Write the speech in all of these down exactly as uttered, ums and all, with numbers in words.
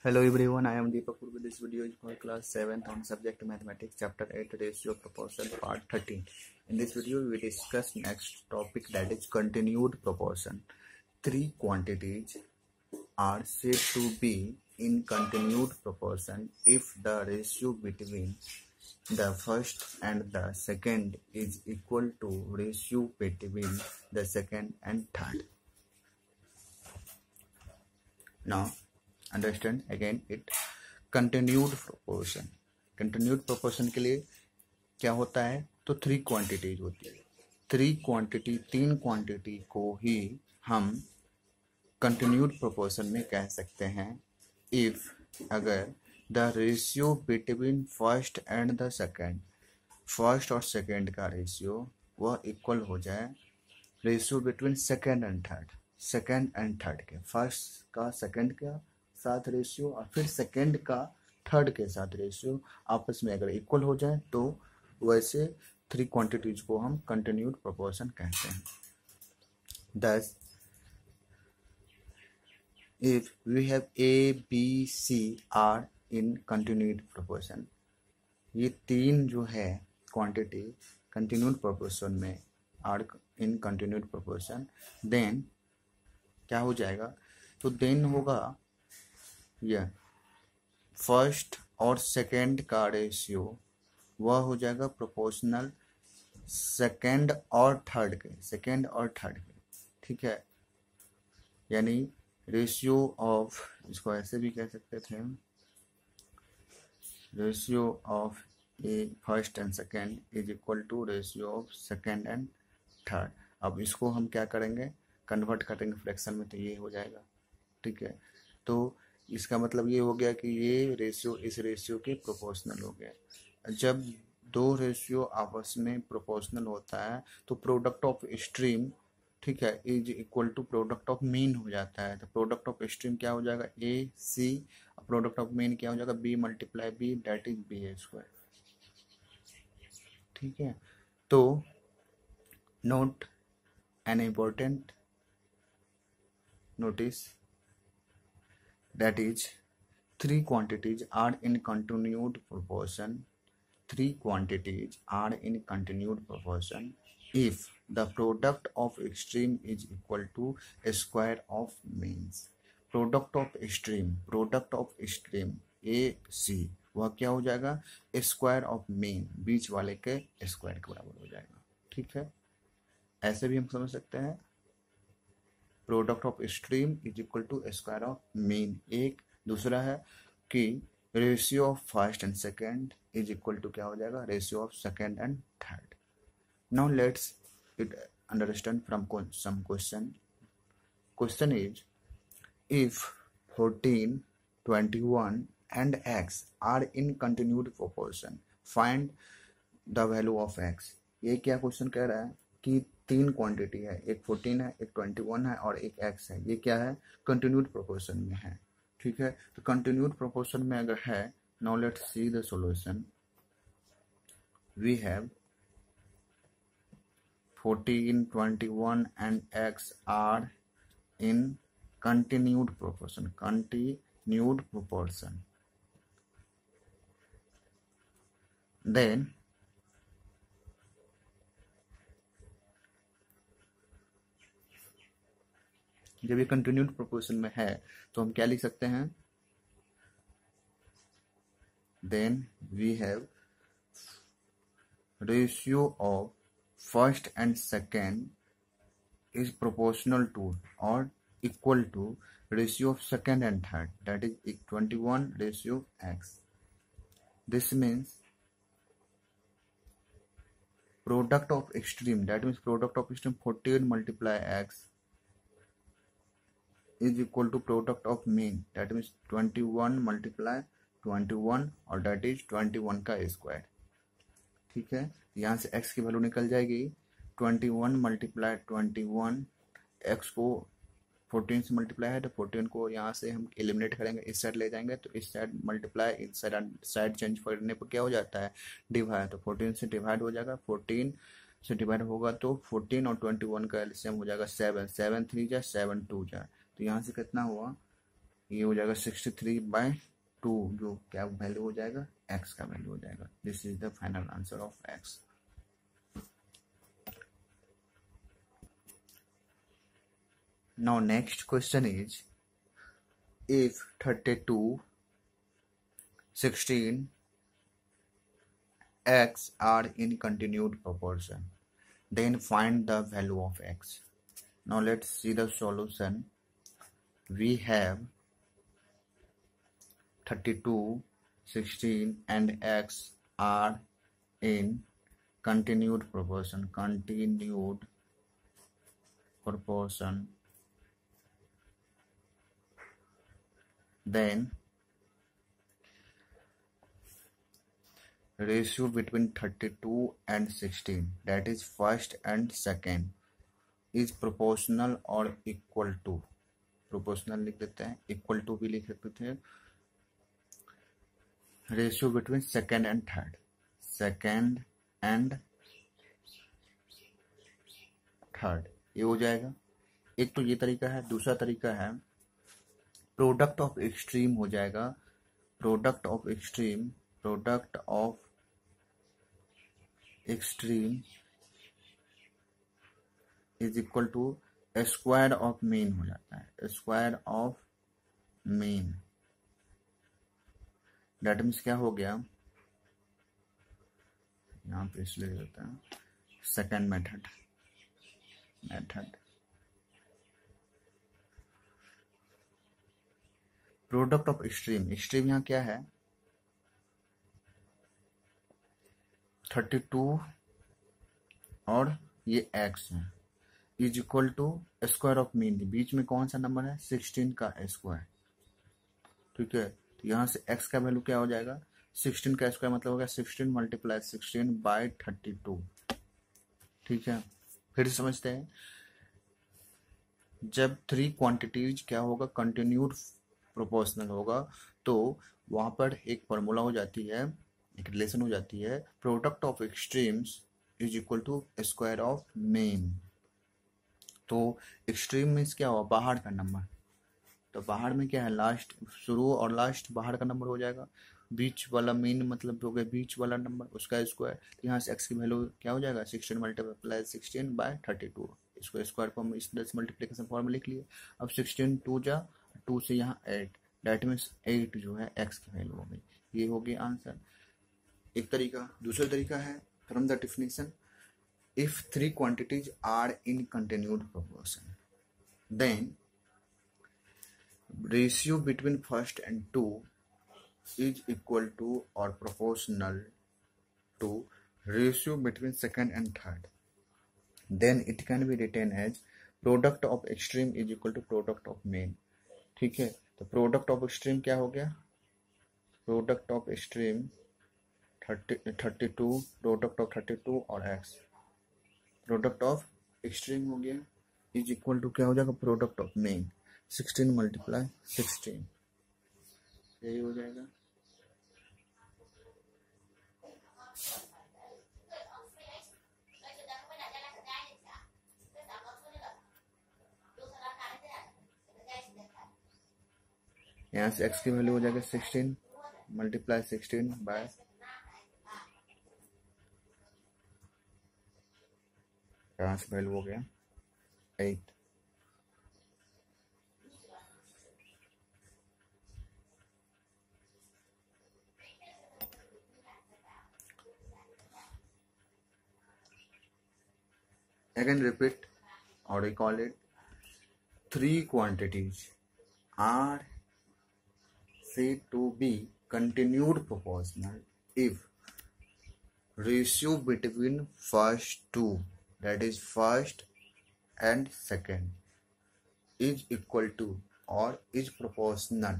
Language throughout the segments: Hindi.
Hello everyone, I am Deepak Purvi. This video is for class seventh on subject mathematics, chapter eight, ratio proportion, part thirteen. In this video, we discuss next topic, that is continued proportion. Three quantities are said to be in continued proportion if the ratio between the first and the second is equal to ratio between the second and third. Now, understand again it continued proportion. Continued proportion के लिए क्या होता है, तो थ्री क्वांटिटीज होती है. थ्री क्वांटिटी तीन क्वांटिटी को ही हम कंटिन्यूड प्रोपोर्शन में कह सकते हैं इफ अगर the ratio between first and the second, first और सेकेंड का रेशियो वह इक्वल हो जाए ratio between second and third, second and third के, फर्स्ट का सेकेंड का साथ रेशियो और फिर सेकेंड का थर्ड के साथ रेशियो आपस में अगर इक्वल हो जाए तो वैसे थ्री क्वांटिटीज को हम कंटिन्यूड प्रोपोर्शन कहते हैं. Thus if we have A B C are in continued proportion, ये तीन जो है क्वांटिटी कंटिन्यूड प्रोपोर्शन में are in continued proportion, then क्या हो जाएगा, तो देन होगा यह फर्स्ट और सेकेंड का रेशियो वह हो जाएगा प्रोपोर्शनल सेकेंड और थर्ड के, सेकेंड और थर्ड के. ठीक है, यानी रेशियो ऑफ, इसको ऐसे भी कह सकते थे, ratio of a first and second is equal to ratio of second and third. अब इसको हम क्या करेंगे, कन्वर्ट करेंगे फ्रैक्शन में, तो ये हो जाएगा. ठीक है, तो इसका मतलब ये हो गया कि ये रेशियो इस रेशियो के प्रोपोर्शनल हो गया. जब दो रेशियो आपस में प्रोपोर्शनल होता है तो प्रोडक्ट ऑफ स्ट्रीम, ठीक है, is equal to product of mean हो जाता है. तो प्रोडक्ट ऑफ स्ट्रीम क्या हो जाएगा, A C, product of mean क्या हो जाएगा, B multiply B, that is B A square. ठीक है, तो note an important notice, that is three quantities are in continued proportion. Three quantities are in continued proportion if the product of extreme is equal to a square of means. Product of extreme, product of extreme A C वह क्या हो जाएगा, स्क्वायर ऑफ मीन, बीच वाले के स्क्वायर के बराबर हो जाएगा. ठीक है, ऐसे भी हम समझ सकते हैं product of extreme is equal to square of mean. एक दूसरा है कि ratio of first and second is equal to क्या हो जाएगा, ratio of second and third. Now let's it understand from some question. Question is if fourteen, twenty one and x are in continued proportion, find the value of x. ये क्या क्वेश्चन कह रहा है कि तीन क्वांटिटी है, एक फोर्टीन है, एक ट्वेंटी वन है और एक x है. ये क्या है, कंटिन्यूड प्रोपोर्शन में है. ठीक है, तो कंटिन्यूड प्रोपोर्शन में अगर है, now let's see the solution. We have fourteen, twenty one and x are in continued proportion, continued proportion. Then जब ये कंटिन्यूड प्रोपोर्शन में है तो हम क्या लिख सकते हैं, then we have ratio of first and second is proportional to और equal to ratio of second and third, that is twenty one ratio x. This means product of extreme, that means product of extreme fourteen multiply x is equal to product of mean, that means twenty one multiply twenty one और that is ट्वेंटी वन का स्क्वायर. ठीक है, यहाँ से x की वैल्यू निकल जाएगी, twenty one multiply twenty one, x को फोर्टीन से मल्टीप्लाई है तो फोर्टीन को यहाँ से हम एलिमिनेट करेंगे, इस साइड ले जाएंगे तो इस साइड मल्टीप्लाई, इस साइड साइड चेंज करने पर क्या हो जाता है, डिवाइड. तो फोर्टीन से डिवाइड हो जाएगा, फोर्टीन से डिवाइड होगा तो फोर्टीन और ट्वेंटी वन का एलसीएम हो जाएगा सेवन, सेवन थ्री जा सेवन टू जा, तो यहाँ से कितना हुआ, ये हो जाएगा सिक्सटी थ्री बाय टू, जो क्या वैल्यू हो जाएगा, एक्स का वैल्यू हो जाएगा। This is the final answer of x. Now next question is if thirty-two, sixteen, x are in continued proportion, then find the value of x. Now let's see the solution. We have thirty-two, sixteen and x are in continued proportion, continued proportion. Then ratio between thirty-two and sixteen, that is first and second, is proportional or equal to, proportional लिख देते हैं, equal to भी लिख सकते थे, ratio between second and third, second and third, ये हो जाएगा। एक तो ये तरीका है, दूसरा तरीका है प्रोडक्ट ऑफ एक्सट्रीम हो जाएगा, product of extreme, product of extreme is equal to square of mean हो जाता है, square of mean. That means क्या हो गया, यहाँ पे इसलिए होता है second method, method product of extreme, extreme यहाँ क्या है, थर्टी टू और ये x है, is equal to square of mean, बीच में कौन सा नंबर है, सिक्सटीन का स्क्वायर, ठीक है। तो यहाँ से x का वैल्यू क्या हो जाएगा, सिक्सटीन का स्क्वायर मतलब हो गया sixteen multiply sixteen by thirty two, ठीक है। फिर समझते हैं, जब थ्री क्वांटिटीज क्या होगा, कंटिन्यूड प्रोपोर्शनल होगा, तो वहां पर एक फॉर्मूला हो जाती है, एक रिलेशन हो जाती है, product of extremes is equal to square of mean. तो एक्सट्रीम मीन्स क्या हुआ, बाहर का नंबर, तो बाहर में क्या है, लास्ट, शुरू और लास्ट बाहर का नंबर हो जाएगा, बीच वाला मीन मतलब हो गया बीच वाला नंबर, उसका स्क्वायर। तो यहाँ से एक्स की वैल्यू क्या हो जाएगा, sixteen multiply sixteen by thirty two, इसको स्क्वायर फॉर्म इस तरह से मल्टीप्लिकेशन फॉर्म में लिख लिए। अब सिक्सटीन टू जा टू से यहाँ एट, डेट मीन्स एट जो है एक्स की वैल्यू हो गई, ये हो गया आंसर, एक तरीका। दूसरा तरीका है from the definition, if three quantities are in continued proportion, then ratio between first and two is equal to or proportional to ratio between second and third, then it can be written as product of extreme is equal to product of mean, ठीक है। तो product of extreme क्या हो गया, product of extreme thirty thirty two, product of thirty two और x, product of extreme हो गया is equal to क्या हो जाएगा, product of mean, sixteen multiply sixteen, यही हो जाएगा। यहाँ से x की वैल्यू हो जाएगा सिक्सटीन मल्टीप्लाई सिक्सटीन बाय, यहाँ से वैल्यू हो गया eight. Again repeat or recall it, three quantities are said to be continued proportional if ratio between first two, that is first and second, is equal to or is proportional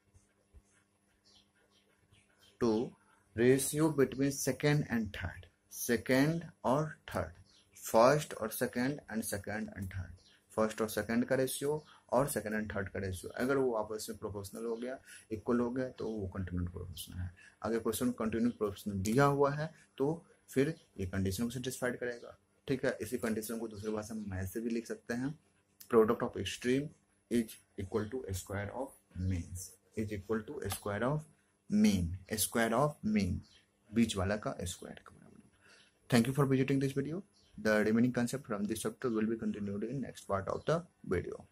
to ratio between second and third, second और third, फर्स्ट और second and second and third, first और सेकंड का रेशियो और सेकंड एंड थर्ड का रेशियो, अगर वो आपस में प्रोपोर्शनल हो गया, इक्वल हो गया, तो वो कंटिन्यूड प्रोपोर्शनल है। अगर क्वेश्चन कंटिन्यूड प्रोपोर्शनल दिया हुआ है तो फिर ये कंडीशन को सेटिस्फाइड करेगा, ठीक है। इसी कंडीशन को दूसरी भाषा में ऐसे भी लिख सकते हैं, product of extreme is equal to square of means is equal to square of mean, square of mean बीच वाला का स्क्वायर का बराबर। Thank you for visiting this video. The remaining concept from this chapter will be continued in next part of the video.